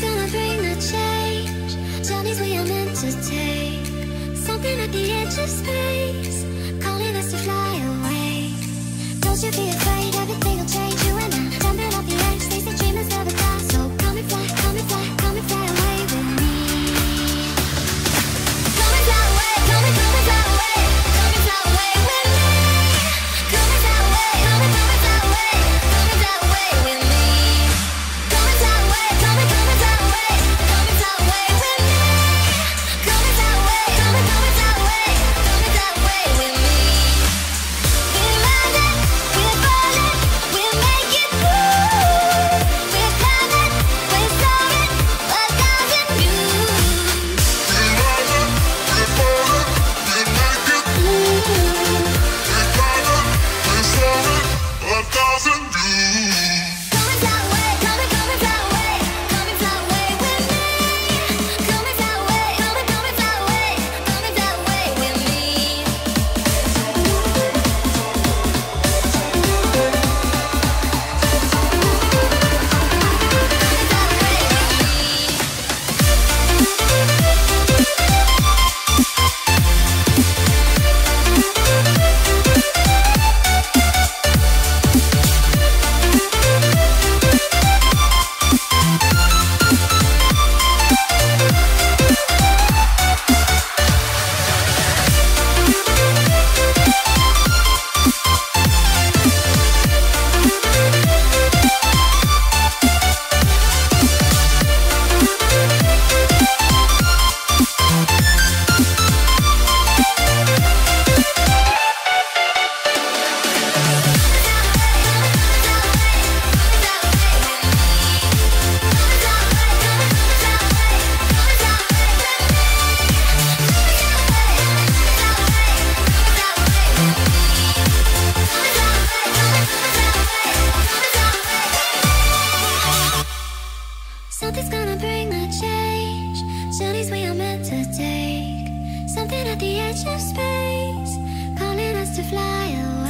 Something's gonna bring the change. Journeys we are meant to take. Something at the edge of space, calling us to fly away. Don't you be afraid, everything will change. You and I, jumping off the edge. They say dreamers never die, so come and fly, come and fly, come and fly away with me. Come and fly away, come and fly away, come and fly away with me. Come and fly away, come and fly away, come and fly away with me. Come and fly away, come and fly away, come and fly away with me. Come and fly away, come and fly away, come and fly away with me. We're running, we're falling, we'll make it through. We're coming, we're soaring, 1,000 views. We're running, we're falling, we'll make it through. We're coming, we're soaring, 1,000 views. Come and fly away, come and fly away, come and fly away with me. Come and fly away, come and fly away, come and fly away with me. Something's gonna bring the change. Journeys we are meant to take. Something at the edge of space, calling us to fly away.